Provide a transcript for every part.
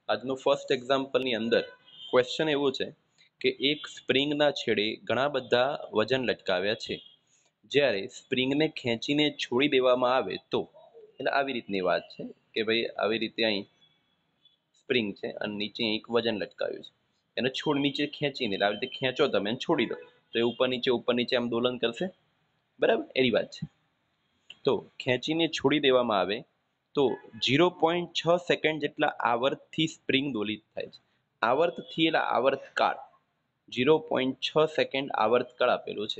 આજનો ફર્સ્ટ એક્ઝામ્પલની અંદર ક્વેશ્ચન એવો છે કે એક સ્પ્રિંગના છેડે ઘણા બધા વજન લટકાવ્યા છે, જ્યારે સ્પ્રિંગને ખેંચીને છોડી દેવામાં આવે તો, એટલે આવી રીતની વાત છે કે ભાઈ આવી રીતે અહીં સ્પ્રિંગ છે અને નીચે એક વજન લટકાવ્યું છે, એને છોડ નીચે ખેંચીને આવી રીતે ખેંચો તમે છોડી દો તો એ ઉપર નીચે આમ દોલન કરશે, બરાબર એની વાત છે. તો ખેંચીને છોડી દેવામાં આવે તો 0.6 સેકન્ડ જેટલા આવર્તથી સ્પ્રિંગ દોલિત થાય છે. આવર્તથી એટલે આવર્તકાળ, 0.6 સેકન્ડ આવર્તકાળ આપેલો છે.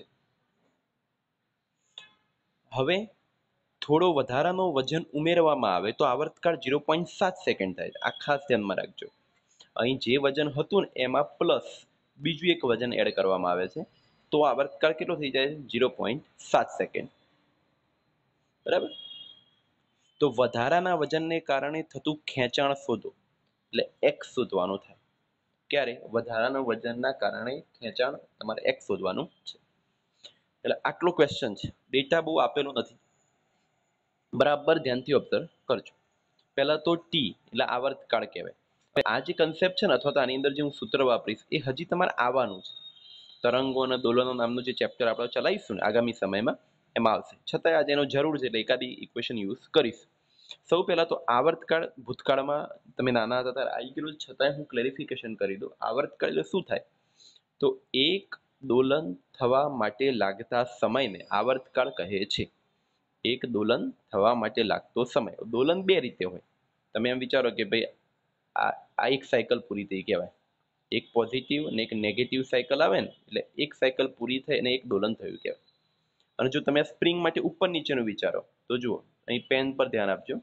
હવે થોડો વધારાનો વજન ઉમેરવામાં આવે તો આવર્તકાળ 0.7 સેકન્ડ થાય છે. આ ખાસ ધ્યાનમાં રાખજો. અહીં જે વજન હતું ને એમાં પ્લસ બીજું એક વજન એડ કરવામાં આવે છે તો આવર્તકાળ કેટલો થઈ જાય છે? 0.7 સેકન્ડ, બરાબર. તો વધારાના વજનને કારણે થતું ખેંચાણ શોધો, એટલે એક્સ શોધવાનું થાય. ક્યારે? વધારાના વજનના કારણે ખેંચાણ તમારે એક્સ શોધવાનું છે. એટલે આટલો ક્વેશ્ચન છે, ડેટા બહુ આપેલો નથી, બરાબર ધ્યાનથી ઓબ્ઝર્વ કરજો. પહેલા તો ટી એટલે આવર્તકાળ કહેવાય. આ જે કન્સેપ્ટ છે ને અથવા તો આની અંદર જે હું સૂત્ર વાપરીશ એ હજી તમારે આવવાનું છે. તરંગો અને દોલનો નામનું જે ચેપ્ટર આપણે ચલાવીશું ને આગામી સમયમાં એમાં આવશે. છતાંય આજે એનો જરૂર છે એટલે એકાદી ઇક્વેશન યુઝ કરીશ. સૌ પહેલા તો આવર્તકાળ ભૂતકાળમાં તમે નાના હતા ત્યારે આવી ગયેલું, છતાંય હું ક્લેરિફિકેશન કરી દઉં. આવર્તકાળ એટલે શું થાય? તો એક દોલન થવા માટે લાગતા સમયને આવર્તકાળ કહે છે. એક દોલન થવા માટે લાગતો સમય. દોલન બે રીતે હોય. તમે એમ વિચારો કે ભાઈ આ એક સાયકલ પૂરી થઈ કહેવાય. એક પોઝિટિવ અને એક નેગેટિવ સાયકલ આવે ને એટલે એક સાયકલ પૂરી થઈ અને એક દોલન થયું કહેવાય. અને જો તમે સ્પ્રિંગ માટે ઉપર નીચેનું વિચારો તો જુઓ, અહીં પેન પર ધ્યાન આપજો.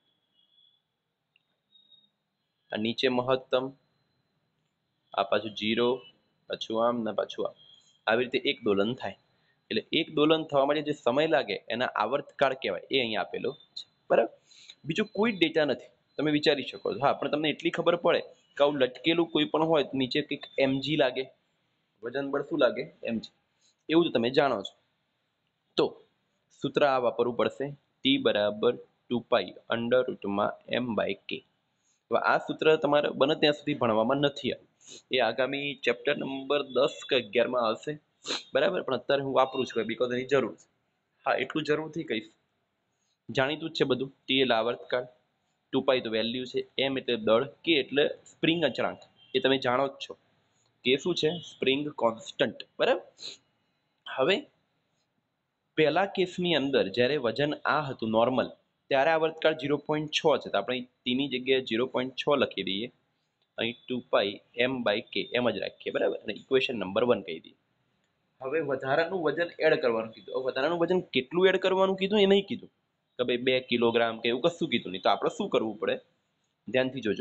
આ નીચે મહત્તમ, આ પાછું 0, પાછું આમ ને પાછું આમ, આવી રીતે એક દોલન થાય. એટલે એક દોલન થવા માટે જે સમય લાગે એના આવર્તકાળ કહેવાય, એ અહીં આપેલો છે, બરાબર. બીજો કોઈ ડેટા નથી, તમે વિચારી શકો છો. હા, પણ તમને એટલી ખબર પડે કે આવું લટકેલું કોઈ પણ હોય તો નીચે કંઈક mg લાગે, વજન બળ શું લાગે? mg. એવું તો તમે જાણો છો. તો સૂત્ર આ વાપરવું પડશે, t બરાબર 2π √m/k. હવે આ સૂત્ર તમારે બને ત્યાં સુધી ભણવામાં નથી, એ આગામી ચેપ્ટર નંબર 10 કે 11માં આવશે, બરાબર. પણ અત્યારે હું વાપરું છું બીકોઝ એની જરૂર છે. હા, એટલું જરૂરથી કહીશ. જાણીતું જ છે બધું. ટી એટલે આવર્તકાળ, 2π તો વેલ્યુ છે, m એટલે દળ, k એટલે સ્પ્રિંગ અચળાંક. એ તમે જાણો જ છો. કે શું છે? સ્પ્રિંગ કોન્સ્ટન્ટ, બરાબર. હવે પહેલા કેસની અંદર જ્યારે વજન આ હતું નોર્મલ, ત્યારે આવર્તકાળ 0.6 છે, તો આપણે ટીની જગ્યાએ 0.6 લખી દઈએ. અહીં 2π m/k એમ જ રાખીએ, બરાબર. અને ઇક્વેશન નંબર 1 કહી દઈએ. હવે વધારાનું વજન એડ કરવાનું કીધું. હવે વધારાનું વજન કેટલું એડ કરવાનું કીધું એ નહીં કીધું કે ભાઈ 2 કિલોગ્રામ કે એવું કશું કીધું નહીં. તો આપણે શું કરવું પડે? ધ્યાનથી જોજો.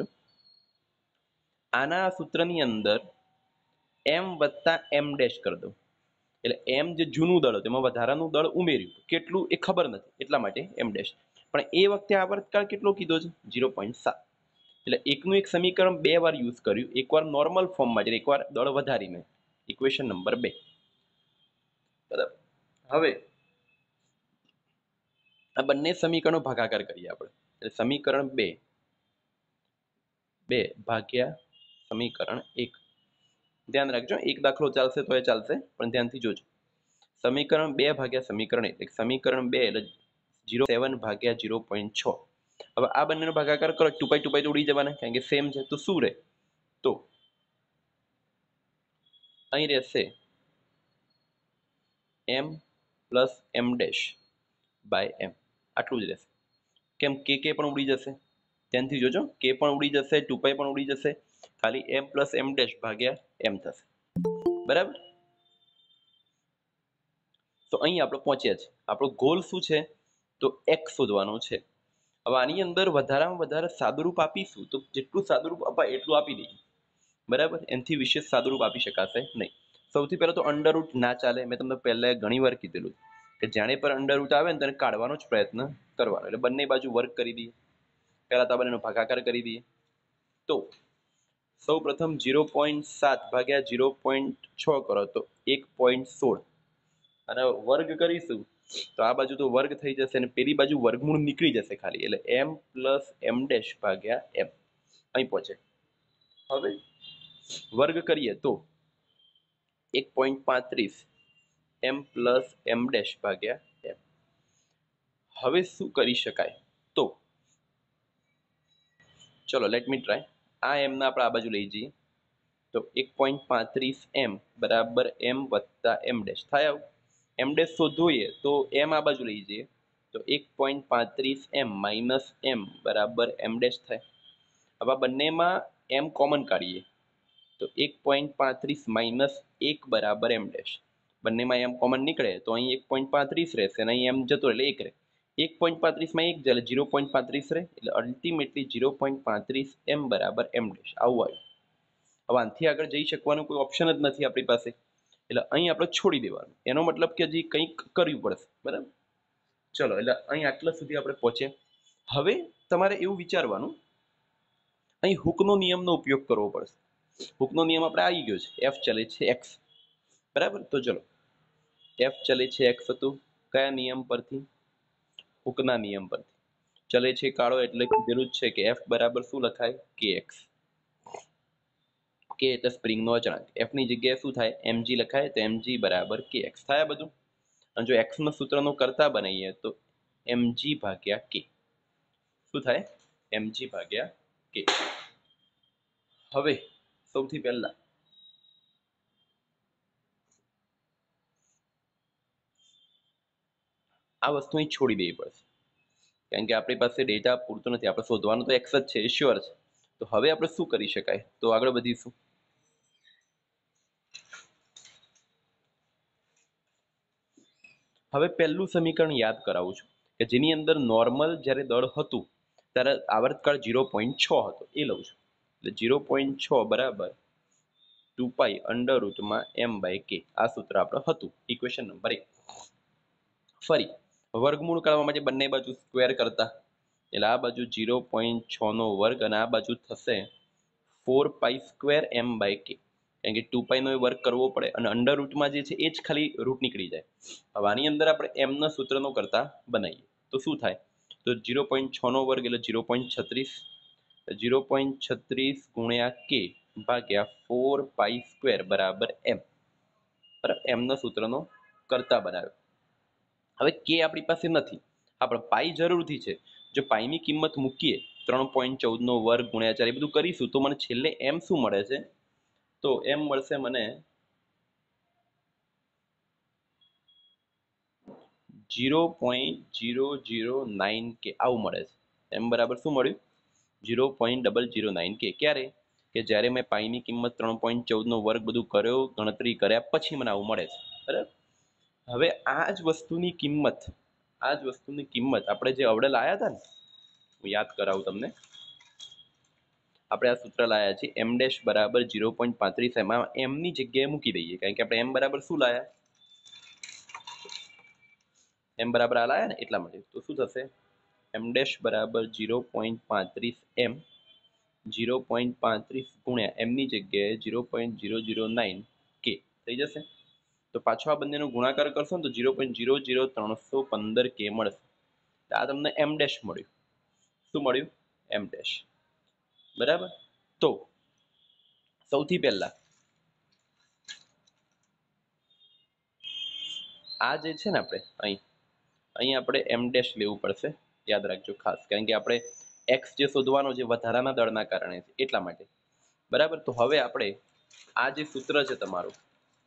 આના સૂત્રની અંદર m + m ડેશ કરી દો. એટલે m જે જૂનું દળ હતું એમાં વધારાનું દળ ઉમેર્યું, કેટલું એ ખબર નથી એટલા માટે m ડેશ. પણ એ વખતે આવર્તકાળ કેટલો કીધો છે? 0.7. એટલે એકનું એક સમીકરણ બે વાર યુઝ કર્યું, એકવાર નોર્મલ ફોર્મમાં છે, એકવાર દળ વધારીને. ઇક્વેશન નંબર 2, બરાબર. હવે આ બંને સમીકરણો ભાગાકાર કરીએ આપણે. એટલે સમીકરણ 2 ભાગ્યા સમીકરણ 1. ધ્યાન રાખજો, એક દાખલો ચાલશે તો એ ચાલશે, પણ ધ્યાનથી જોજો. સમીકરણ 2 ભાગ્યા સમીકરણ 1. સમીકરણ 2 એટલે 0.7 ભાગ્યા 0.6. હવે આ બંનેનો ભાગાકાર કરો, 2π તો ઉડી જવાના કારણ કે સેમ છે. તો શું રહે? તો અહીં રહેશે m + m dash by m. આટલું જ રહેશે. કેમ? કે પણ ઉડી જશે. ધ્યાનથી જોજો, કે પણ ઉડી જશે, 2π પણ ઉડી જશે, ખાલી m + m ડેશ ભાગ્યા m થશે, બરાબર. તો અહીં આપણે પહોંચ્યા છે. આપણો ગોલ શું છે? તો x શોધવાનો છે. હવે આની અંદર વધારામાં વધારે સાદુરૂપ આપીશું તો જેટલું સાદુરૂપ અપાય એટલું આપી દઈએ, બરાબર. એનાથી વિશેષ સાદુરૂપ આપી શકાશે નહીં. સૌથી પહેલા તો અંડરરૂટ ના ચાલે. મેં તમને પહેલા ઘણી વાર કીધેલું કે જાણે પર અંડરરૂટ આવે ને તેને કાઢવાનો જ પ્રયત્ન કરવાનો. એટલે બંને બાજુ વર્ક કરી દઈએ. પહેલા તો આ બંનેનો ભાગાકાર કરી દઈએ. તો સૌ પ્રથમ 0.7 ભાગ્યા 0.6 કરો તો 1.16. અને વર્ગ કરીશું તો આ બાજુ તો વર્ગ થઈ જશે અને પેલી બાજુ વર્ગમૂળ નીકળી જશે ખાલી. એટલે m + m ડેશ ભાગ્યા m અહીં પહોંચે. હવે વર્ગ કરીએ તો 1.35 m પ્લસ m ડેશ ભાગ્યા m. હવે શું કરી શકાય? તો ચલો લેટ મી ટ્રાય. આ m ના આપણે આ બાજુ લઈ જઈએ તો 1.35 m બરાબર m વત્તા m ડેશ થાય. આવું m ડેશ શોધવું તો m આ બાજુ લઈ જઈએ તો 1.35 m માઇનસ m બરાબર m ડેશ થાય. હવે આ બંનેમાં m કોમન કાઢીએ તો 1.35 માઇનસ 1 બરાબર m ડેશ. બંનેમાં m કોમન નીકળે તો અહીં 1.35 રહેશે અને અહીં m જતો એટલે 1 રહે. 1.35 માં 1 જાય એટલે 0.35 રહે એટલે અલ્ટિમેટલી 0.35 m બરાબર m ડેશ આવું આવ્યું. હવે આનાથી આગળ જઈ શકવાનું કોઈ ઓપ્શન જ નથી આપણી પાસે એટલે અહીં આપણે છોડી દેવાનું. એનો મતલબ કે હજી કંઈક કરવું પડશે. બરાબર, ચલો એટલે અહીં આટલા સુધી આપણે પહોંચે. હવે તમારે એવું વિચારવાનું અહીં હુકનો નિયમનો ઉપયોગ કરવો પડશે. હુકનો નિયમ આપણે આવી ગયો છે. f ચલે છે x. બરાબર, તો ચલો f ચલે છે x હતું કયા નિયમ પરથી? હુકના નિયમ પરથી. ચલે છે કાળો એટલે કીધેલું જ છે કે f બરાબર શું લખાય? kx. k એટલે સ્પ્રિંગનો અચળાંક. f ની જગ્યાએ શું થાય? mg લખાય તો mg બરાબર kx થાય બધું. અને જો x નો સૂત્રનો કરતા બનાવીએ તો mg ભાગ્યા k શું થાય? mg ભાગ્યા k. હવે સૌથી પહેલા આ વસ્તુ અહીં છોડી દેવી પડશે કારણ કે આપણી પાસે ડેટા પૂરતો નથી. આપણે શોધવાનું તો x જ છે, શ્યોર છે. તો હવે આપણે શું કરી શકાય? તો આગળ વધીશું. હવે પહેલું સમીકરણ યાદ કરાવું છું કે જેની અંદર નોર્મલ જ્યારે દળ હતું ત્યારે આવર્તકાળ 0.6 હતો એ લઉં છું. એટલે 0.6 બરાબર 2 પાઈ અંડર રૂટમાં m બાય k. આ સૂત્ર આપણે હતું ઇક્વેશન નંબર 1. ફરી વર્ગમૂળ કાઢવા માટે બંને બાજુ સ્ક્વેર કરતા એટલે આ બાજુ 0.6 નો વર્ગ અને આ બાજુ થશે 4 pi square m by k. કારણ કે 2 પાઈ નો વર્ગ કરવો પડે અને અંડર રૂટમાં જે છે એ જ ખાલી રૂટ નીકળી જાય. હવે આની અંદર આપણે m ના સૂત્રનો કરતા બનાવીએ તો શું થાય? તો 0.6 નો વર્ગ એટલે 0.36. 0.36 ગુણ્યા k ભાગ્યા 4 પાઈ સ્ક્વેર બરાબર m. બરાબર, m ના સૂત્રનો કરતા બનાવ્યો. હવે k આપણી પાસે નથી, આપણે પાઈ જરૂરથી છે. જો પાઈની કિંમત મૂકીએ 3.14 નો વર્ગ ગુણ્યા 4 એ બધું કરીશું તો મને છેલ્લે m શું મળે છે? તો m મળશે મને 0.009 k આવું મળે છે. m બરાબર શું મળ્યું? 0.009 k. ક્યારે? કે જ્યારે મેં પાઈની કિંમત 3.14 નો વર્ગ બધું કર્યો, ગણતરી કર્યા પછી મને આવું મળે છે. બરાબર, હવે આ જ વસ્તુની કિંમત આપણે જે અવડે લાયા હતા ને, હું યાદ કરાવું તમને. આપણે આ સૂત્ર લાયા છે m ડેશ બરાબર 0.35. એમાં m ની જગ્યાએ મૂકી દઈએ કારણ કે આપણે m બરાબર શું લાયા? m બરાબર આ લાયા ને એટલા માટે. તો શું થશે? m ડેશ બરાબર 0.35 m 0.35 ગુણ્યા m ની જગ્યાએ 0.009 k થઈ જશે. તો પાછો આ બંનેનો ગુણાકાર કરશો ને તો 0.00315 k મળશે. આ તમને m ડેશ મળ્યું. શું મળ્યું? m dash. બરાબર, તો સૌથી પહેલા આ જે છે ને આપણે અહીં આપણે m ડેશ લેવું પડશે. યાદ રાખજો ખાસ, કારણ કે આપણે x જે શોધવાનો છે વધારાના દળના કારણે છે એટલા માટે. બરાબર, તો હવે આપણે આ જે સૂત્ર છે તમારું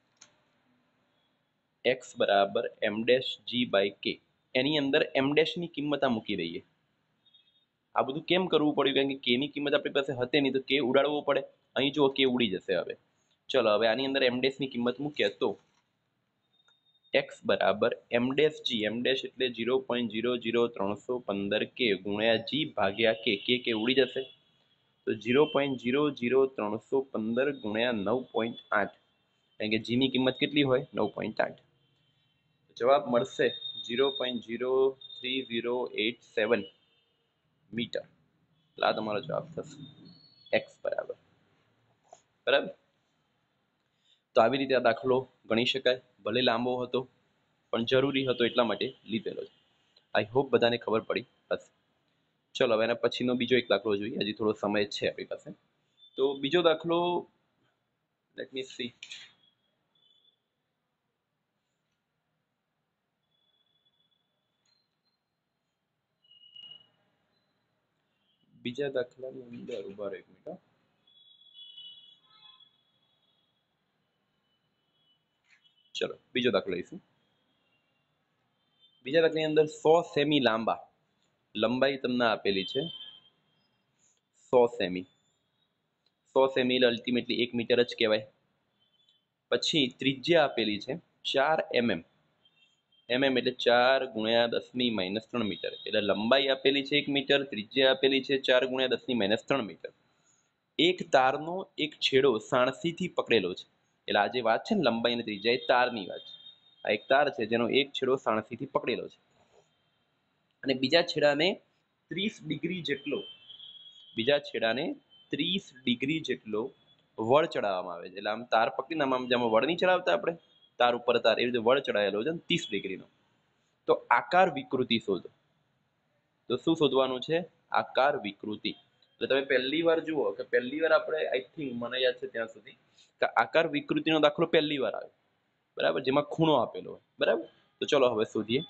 x બરાબર m dash g by k એની અંદર m ડેશ ની કિંમત આ મૂકી દઈએ. આ બધું કેમ કરવું પડ્યું? કારણ કે k ની કિંમત આપણી પાસે હતી નહીં તો k ઉડાડવો પડે. અહીં જો k ઉડી જશે. હવે ચલો હવે આની અંદર m ડેશ ની કિંમત મૂક્યા તો x બરાબર m dash g. m dash એટલે 0.00315 k ગુણ્યા g ભાગ્યા k. k ઉડી જશે તો 0.00315 ગુણ્યા 9.8. કારણ કે g ની કિંમત કેટલી હોય? 9.8. જવાબ મળશે 0.03087 મીટર. આ તમારો જવાબ થશે x બરાબર. બરાબર, તો આવી રીતે આ દાખલો ગણી શકાય. ભલે લાંબો હતો પણ જરૂરી હતો એટલા માટે લીધેલો છે. આઈ હોપ બધાને ખબર પડી હશે. ચલો હવે એના પછીનો બીજો એક દાખલો જોઈએ. હજી થોડો સમય છે આપણી પાસે. તો બીજો દાખલો, લેટ મી સી. બીજા દાખલાની અંદર ઉભા રહો એક મિનિટ. ચલો બીજો દાખલો લઈશું. બીજા દાખલાની અંદર 100 સેમી લાંબા, લંબાઈ તમને આપેલી છે 100 સેમી. 100 સેમી એટલે અલ્ટિમેટલી 1 મીટર જ કહેવાય. પછી ત્રિજ્યા આપેલી છે 4 mm. એટલે 4 ગુણ્યા 10⁻³ મીટર. એટલે લંબાઈ આપેલી છે 1 મીટર, ત્રિજ્યા આપેલી છે 4 ગુણ્યા 10⁻³ મીટર. એક તારનો એક છેડો સાણસીથી પકડેલો છે. એટલે આ જે વાત છે ને લંબાઈ અને ત્રિજ્યા, એ તારની વાત છે. આ એક તાર છે જેનો એક છેડો સાણસીથી પકડેલો છે અને બીજા છેડાને 30 ડિગ્રી જેટલો વળ ચડાવવામાં આવે છે. એટલે આમ તાર પકડીને આમ જેમ વળ નહીં ચડાવતા આપણે તાર ઉપર તાર, એવી રીતે વળ ચડાવેલો છે 30 ડિગ્રીનો. તો આકાર વિકૃતિ શોધો. તો શું શોધવાનું છે? આકાર વિકૃતિ. એટલે તમે પહેલી વાર જુઓ કે પહેલી વાર આપણે, આઈ થિંક મને યાદ છે ત્યાં સુધી, કે આકાર વિકૃતિનો દાખલો પહેલી વાર આવે, બરાબર, જેમાં ખૂણો આપેલો હોય, બરાબર. તો ચલો હવે શોધીએ.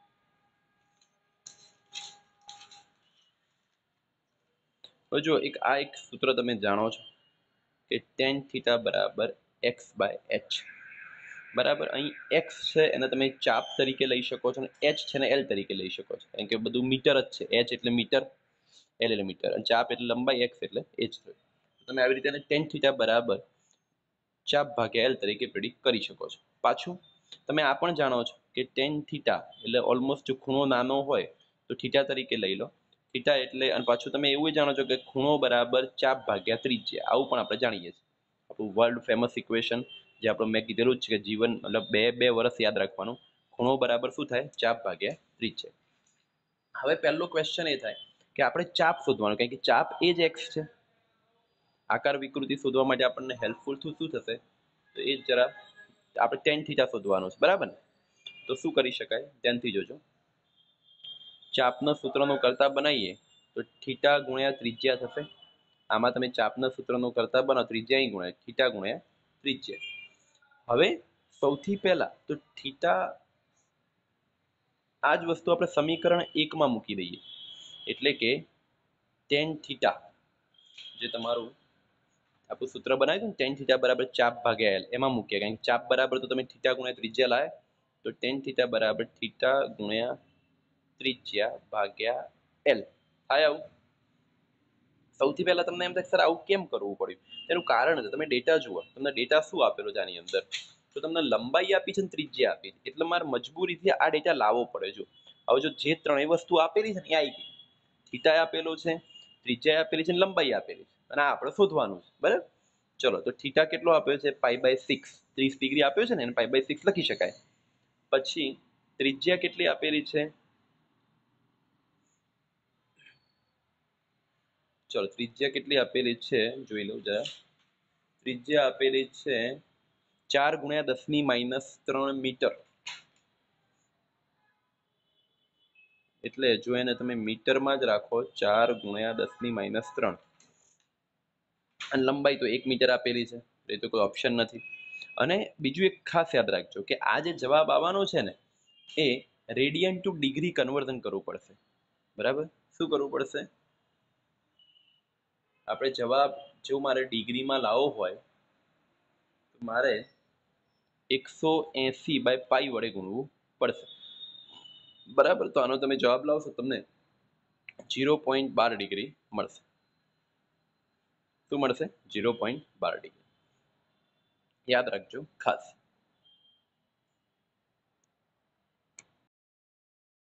હવે જો એક સૂત્ર તમે જાણો છો કે tan થીટા બરાબર x/h, બરાબર. અહીં x છે એને તમે ચાપ તરીકે લઈ શકો છો અને h છે ને l તરીકે લઈ શકો છો, કારણ કે બધું મીટર જ છે. h એટલે મીટર, l એટલે મીટર, અને ચાપ એટલે લંબાઈ, x એટલે h. તમે આવી રીતે tan થીટા બરાબર ચાપ ભાગ્યા l તરીકે પ્રેડિક્ટ કરી શકો છો. પાછું તમે આ પણ જાણો છો કે tan થીટા એટલે ઓલમોસ્ટ જો ખૂણો નાનો હોય તો થીટા તરીકે લઈ લો. થીટા એટલે, અને પાછું તમે એવું જાણો છો કે ખૂણો બરાબર ચાપ ભાગ્યા ત્રિજ્યા. આવું પણ આપણે જાણીએ છીએ. આપણું વર્લ્ડ ફેમસ ઇક્વેશન જે આપણું મેં કીધેલું જ છે કે જીવન મતલબ બે વર્ષ યાદ રાખવાનું. ખૂણો બરાબર શું થાય? ચાપ ભાગ્યા ત્રિજ્યા. હવે પહેલો ક્વેશ્ચન એ થાય કે આપણે ચાપ શોધવાનું, કારણ કે ચાપ એ જ x છે. આકાર વિકૃતિ શોધવા માટે આપણને હેલ્પફુલ શું થશે? તો એ જરા આપણે tan થીટા શોધવાનું છે, બરાબર ને? તો શું કરી શકાય? ધ્યાનથી જોજો. ચાપના સૂત્રનો કરતા બનાવીએ તો થીટા ગુણ્યા ત્રિજ્યા થશે. આમાં તમે ચાપના સૂત્રનો કરતા બનાવો, ત્રિજ્યા અહીં ગુણ્યા થીટા ગુણ્યા ત્રિજ્યા. હવે સૌથી પહેલા તો થીટા, આ જ વસ્તુ આપણે સમીકરણ 1 માં મૂકી દઈએ. એટલે કે tan થીટા, જે તમારું આપણું સૂત્ર બનાવ્યું ને tan થીટા બરાબર ચાપ ભાગ્યા l, એમાં મૂકીએ. કારણ કે ચાપ બરાબર તો તમે થીટા ગુણ્યા ત્રિજ્યા લાવે, તો tan થીટા બરાબર થીટા ગુણ્યા ત્રિજ્યા ભાગ્યા l થાય. આવું સૌથી પહેલા તમને એમ થાય સર આવું કેમ કરવું પડ્યું? તેનું કારણ છે, તમે ડેટા જુઓ. તમને ડેટા શું આપેલો છે આની અંદર? તો તમને લંબાઈ આપી છે ને ત્રિજ્યા આપી છે, એટલે મારે મજબૂરીથી આ ડેટા લાવવો પડે. જો હવે જો જે ત્રણેય વસ્તુ આપેલી છે ને એ આવી ગઈ. થીટા આપેલો છે, ત્રિજ્યા આપેલી છે, લંબાઈ આપેલી છે, અને આ આપણે શોધવાનું છે, બરાબર. ચલો, તો થીટા કેટલો આપ્યો છે? π/6, 30 ડિગ્રી આપ્યો છે ને, એને π/6 લખી શકાય. પછી ત્રિજ્યા કેટલી આપેલી છે? ચલો, ત્રિજ્યા કેટલી આપેલી છે જોઈ લઉં જરા. ત્રિજ્યા આપેલી છે 4 ગુણ્યા 10⁻³ મીટર. એટલે જો એને તમે મીટરમાં જ રાખો, 4 ગુણ્યા 10⁻³, અને લંબાઈ તો 1 મીટર આપેલી છે, એ તો કોઈ ઓપ્શન નથી. અને બીજું એક ખાસ યાદ રાખજો કે આ જે જવાબ આવવાનો છે ને, એ રેડિયન ટુ ડિગ્રી કન્વર્ઝન કરવું પડશે, બરાબર. શું કરવું પડશે? આપણે જવાબ જો મારે ડિગ્રીમાં લાવવો હોય તો મારે 180/π વડે ગુણવું પડશે, બરાબર. તો આનો તમે જવાબ લાવશો તમને 0.12 ડિગ્રી મળશે. શું મળશે? 0.12 ડિગ્રી. યાદ રાખજો ખાસ.